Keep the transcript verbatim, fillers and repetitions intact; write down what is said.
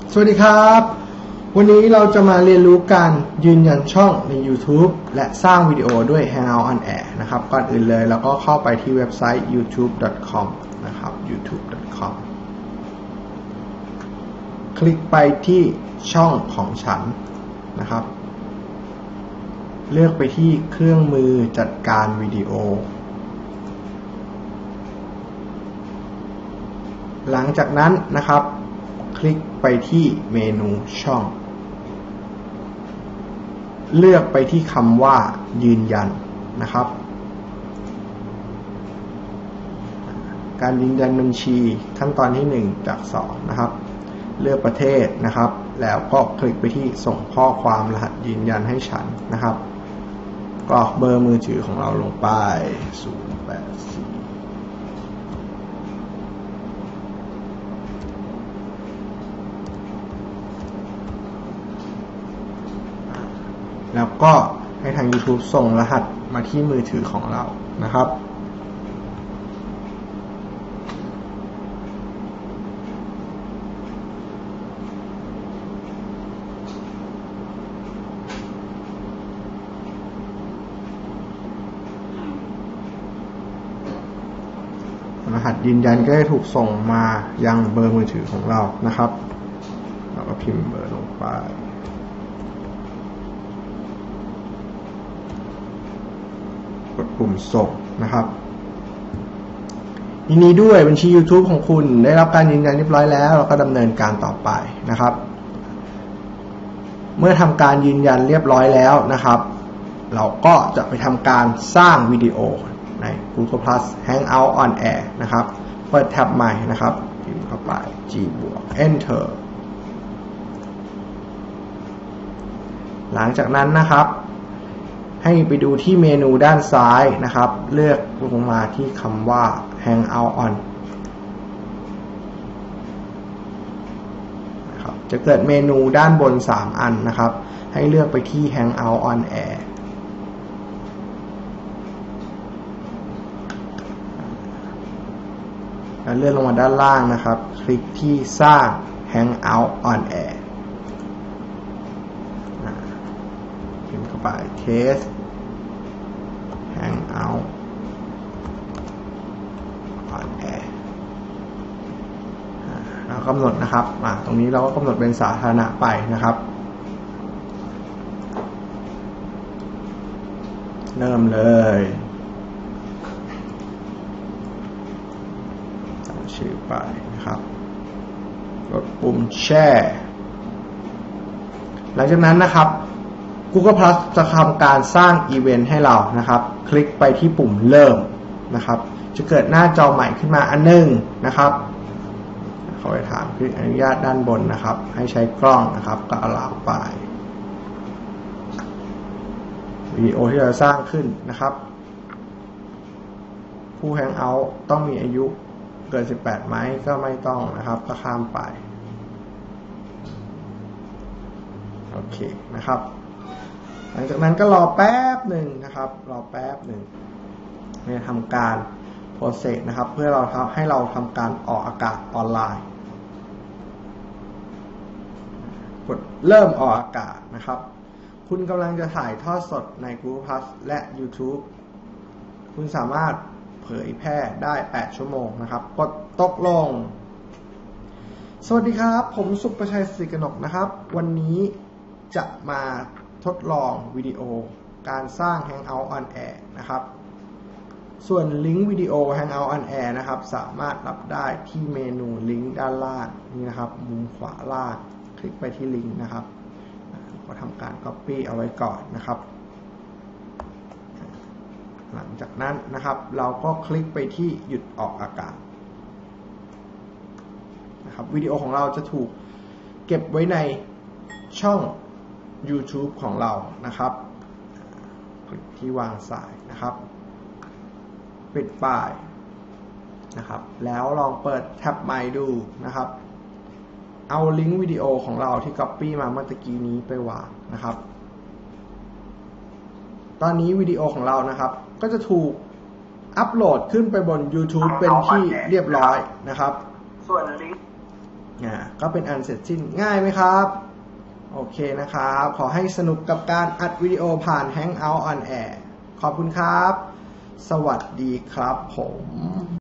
สวัสดีครับวันนี้เราจะมาเรียนรู้การยืนยันช่องใน YouTube และสร้างวิดีโอด้วย Hangout on Air นะครับก่อนอื่นเลยเราก็เข้าไปที่เว็บไซต์ ยูทูบ ดอท คอม นะครับ ยูทูบ ดอท คอม คลิกไปที่ช่องของฉันนะครับเลือกไปที่เครื่องมือจัดการวิดีโอหลังจากนั้นนะครับคลิกไปที่เมนูช่องเลือกไปที่คำว่ายืนยันนะครับการยืนยันบัญชีขั้นตอนที่หนึ่งจากสองนะครับเลือกประเทศนะครับแล้วก็คลิกไปที่ส่งข้อความรหัสยืนยันให้ฉันนะครับกรอกเบอร์มือถือของเราลงไปศูนย์ แปด สี่แล้วก็ให้ทาง YouTube ส่งรหัสมาที่มือถือของเรานะครับรหัสยืนยันก็จะถูกส่งมายังเบอร์มือถือของเรานะครับเราก็พิมพ์เบอร์ลงไปกดปุ่มส่งนะครับยินดีด้วยบัญชี YouTube ของคุณได้รับการยืนยันเรียบร้อยแล้วเราก็ดำเนินการต่อไปนะครับเมื่อทำการยืนยันเรียบร้อยแล้วนะครับเราก็จะไปทำการสร้างวิดีโอใน Google Plus Hangout on Air นะครับเปิดแท็บใหม่นะครับพิมพ์เข้าไป G บวก Enter หลังจากนั้นนะครับให้ไปดูที่เมนูด้านซ้ายนะครับเลือกลงมาที่คำว่า Hangout on นะครับจะเกิดเมนูด้านบนสามอันนะครับให้เลือกไปที่ Hangout on Airแล้วเลื่อนลงมาด้านล่างนะครับคลิกที่สร้าง Hangout on Air พิมพ์เข้าไป Test Hangout on Air เรากำหนดนะครับตรงนี้เราก็กำหนดเป็นสาธารณะไปนะครับเริ่มเลยชื่อไปนะครับกดปุ่มแชร์หลังจากนั้นนะครับ Google Plus จะทำการสร้างอีเวนต์ให้เรานะครับคลิกไปที่ปุ่มเริ่มนะครับจะเกิดหน้าจอใหม่ขึ้นมาอันนึงนะครับเขาไปถามคลิกอนุญาตด้านบนนะครับให้ใช้กล้องนะครับก็เอาล่าไปวิดีโอที่เราสร้างขึ้นนะครับผู้ Hangout ต้องมีอายุเกินสิบแปดไหมก็ไม่ต้องนะครับก็ข้ามไปโอเคนะครับหลังจากนั้นก็รอแป๊บหนึ่งนะครับรอแป๊บหนึ่งเนี่ยทำการโปรเซสนะครับเพื่อเราทำให้เราทำการออกอากาศออนไลน์กดเริ่มออกอากาศนะครับคุณกำลังจะถ่ายทอดสดใน Google Plus และ YouTube คุณสามารถเผยแพร่ได้แปดชั่วโมงนะครับกดตกลงสวัสดีครับผมสุประชัยศรีกนกนะครับวันนี้จะมาทดลองวิดีโอการสร้าง Hangout on Air นะครับส่วนลิงก์วิดีโอ Hangout on Air นะครับสามารถรับได้ที่เมนูลิงก์ด้านล่างนี่นะครับมุมขวาล่างคลิกไปที่ลิงก์นะครับก็ทำการ Copy เอาไว้ก่อนนะครับหลังจากนั้นนะครับเราก็คลิกไปที่หยุดออกอากาศนะครับวิดีโอของเราจะถูกเก็บไว้ในช่อง YouTube ของเรานะครับคลิกที่วางสายนะครับปิดป้ายนะครับแล้วลองเปิดแท็บใหม่ดูนะครับเอาลิงก์วิดีโอของเราที่ Copy มาเมื่อตะกี้นี้ไปวางนะครับตอนนี้วิดีโอของเรานะครับก็จะถูกอัปโหลดขึ้นไปบน YouTube เป็นที่เรียบร้อยนะครับส่วนลิงก์อ่าก็เป็นอันเสร็จสิ้นง่ายไหมครับโอเคนะครับขอให้สนุกกับการอัดวิดีโอผ่าน Hangout on Air ขอบคุณครับสวัสดีครับผม